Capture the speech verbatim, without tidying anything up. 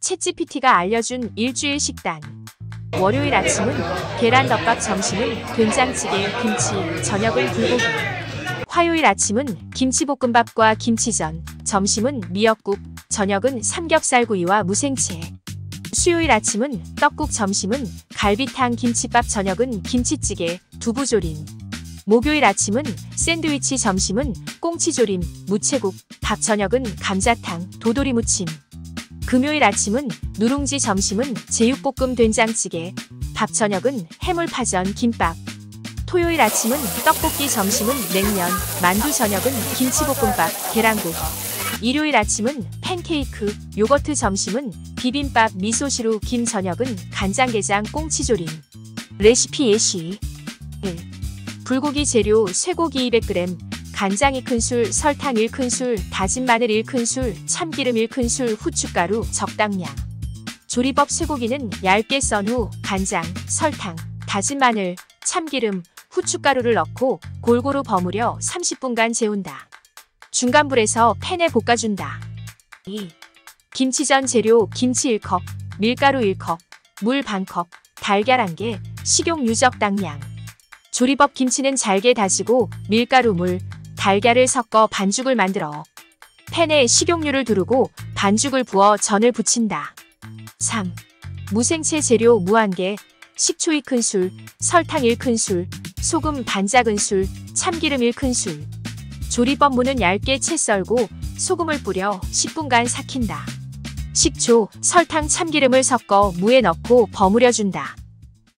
챗지피티가 알려준 일주일 식단. 월요일 아침은 계란덮밥, 점심은 된장찌개, 김치, 저녁은 불고기. 화요일 아침은 김치볶음밥과 김치전, 점심은 미역국, 저녁은 삼겹살구이와 무생채. 수요일 아침은 떡국, 점심은 갈비탕, 김치밥, 저녁은 김치찌개, 두부조림. 목요일 아침은 샌드위치, 점심은 꽁치조림, 무채국, 밥, 저녁은 감자탕, 도토리 무침. 금요일 아침은 누룽지, 점심은 제육볶음, 된장찌개, 밥, 저녁은 해물파전, 김밥. 토요일 아침은 떡볶이, 점심은 냉면, 만두, 저녁은 김치볶음밥, 계란국. 일요일 아침은 팬케이크, 요거트, 점심은 비빔밥, 미소시루, 김, 저녁은 간장게장, 꽁치조림. 레시피 예시. 일. 불고기 재료: 쇠고기 이백 그램, 간장 이 큰술, 설탕 일 큰술, 다진 마늘 일 큰술, 참기름 일 큰술, 후춧가루 적당량. 조리법: 쇠고기는 얇게 썬 후 간장, 설탕, 다진 마늘, 참기름, 후춧가루를 넣고 골고루 버무려 삼십 분간 재운다. 중간불에서 팬에 볶아준다. 이. 김치전 재료: 김치 일 컵, 밀가루 일 컵, 물 반 컵, 달걀 한 개, 식용유 적당량. 조리법: 김치는 잘게 다지고 밀가루, 물, 달걀을 섞어 반죽을 만들어 팬에 식용유를 두르고 반죽을 부어 전을 부친다. 삼. 무생채 재료: 무 한 개, 식초 이 큰술, 설탕 일 큰술, 소금 반 작은술, 참기름 일 큰술. 조리법: 무는 얇게 채 썰고 소금을 뿌려 십 분간 삭힌다. 식초, 설탕, 참기름을 섞어 무에 넣고 버무려준다.